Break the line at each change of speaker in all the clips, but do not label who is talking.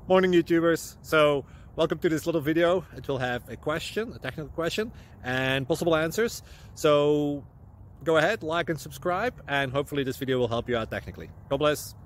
Morning YouTubers. So welcome to this little video. It will have a question, a technical question, and possible answers. So go ahead, like and subscribe, and hopefully this video will help you out technically. God bless.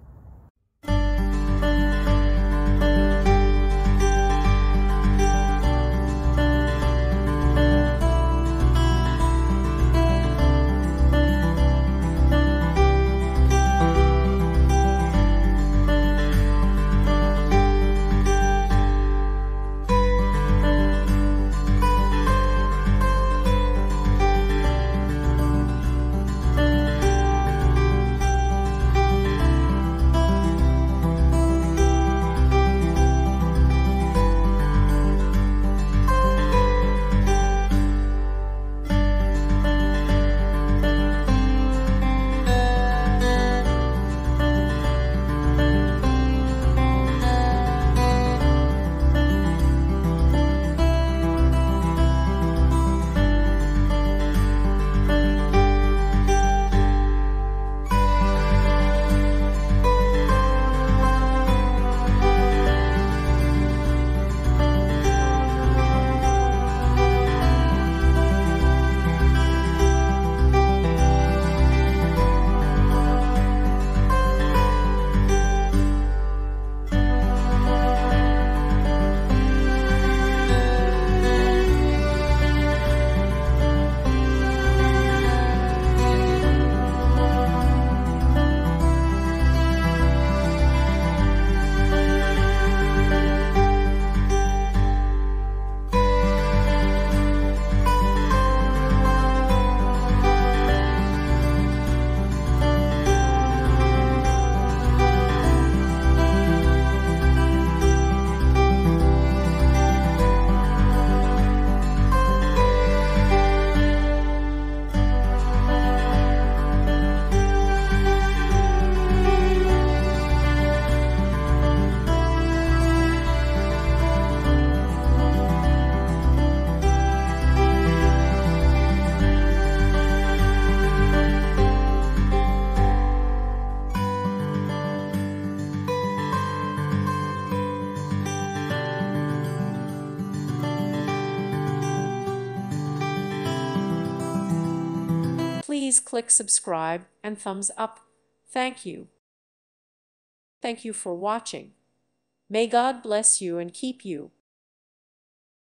Please click subscribe and thumbs up. Thank you. Thank you for watching. May God bless you and keep you.